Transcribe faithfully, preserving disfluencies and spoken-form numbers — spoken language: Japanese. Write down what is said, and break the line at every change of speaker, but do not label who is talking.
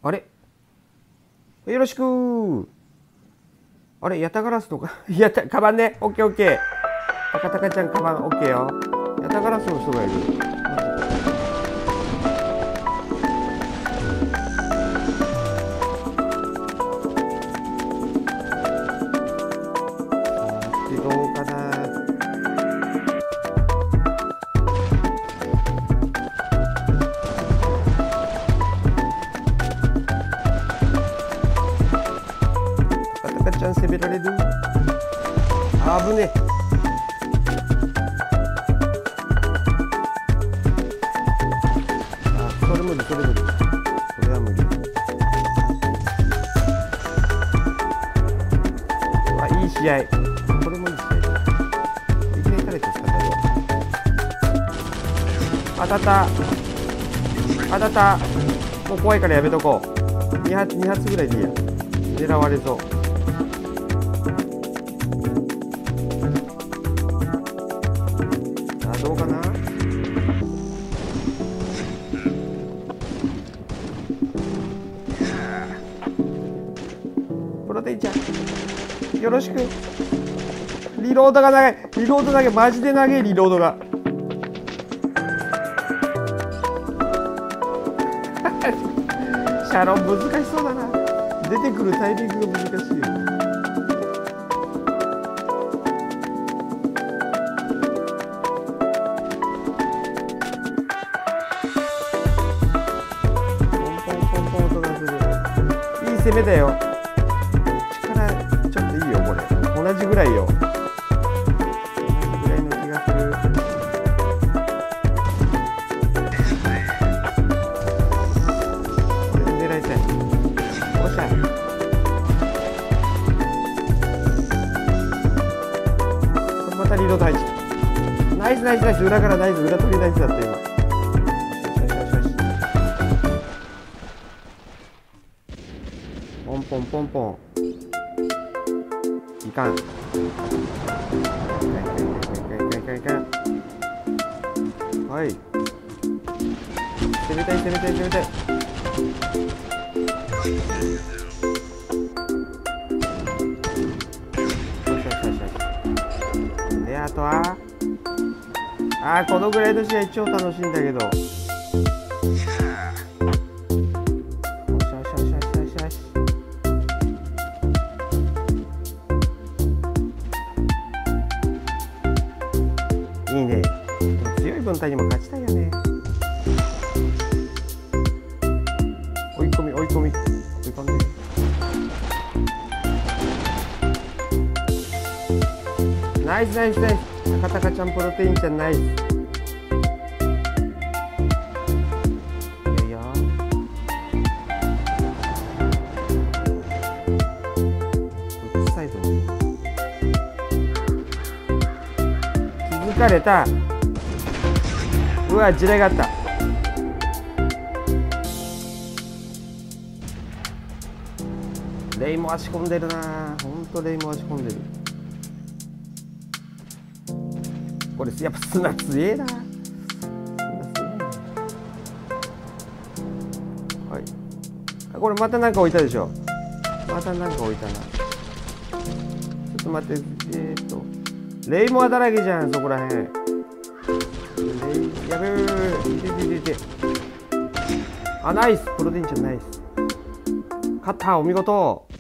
あれよろしく。あれヤタガラスとかやたカバンね。オッケーオッケー。タカタカちゃんカバンオッケーよ。ヤタガラスの人がいる。どうかな。タカタカちゃん攻められる。あぶね。あ、それ無理それ無理。それは無理。あ、いい試合。これもいい試合だ。いきなりタレット使ったぞ。当たった。当たった。もう怖いからやめとこう。に発に発ぐらいでいいや。狙われそう。あ、どうかな。プロテインちゃんよろしく。リロードが長い。リロード長い。マジで長いリロードが。シャロン難しそうだな。出てくるタイミングが難しいよ。ポンポンポンポン音がする。いい攻めだよ。力ちょっといいよこれ。同じぐらいよ。同じぐらいの気がする。これ狙いたい。おっしゃ。これまたリード大事。ナイスナイスナイス。裏からナイス。裏取りナイスだった今。よしよしよしよし。ポンポンポンポン。いかん。いかんいかんいかん。はい。攻めたい攻めたい攻めたい。よしよしよしよし。であとはあーこのぐらいの試合超楽しいんだけど。よしよしよしよしよしよし。いいね。強い分隊にも勝ちたいよね。追い込み追い込み追い込んで。ナイスナイスナイス。タカタカちゃんプロテインちゃんナイス。いいよいいよ。どっちサイドに気づかれた。うわ地雷があった。レイも足込んでるな。ほんとレイも足込んでる。これやっぱ砂強えな。砂強えな。はい。あこれまたなんか置いたでしょ。またなんか置いたな。ちょっと待って。えー、っとレイモアだらけじゃんそこらへん。レイやべえ。いてててて。あナイスプロテインちゃんナイス。勝ったお見事。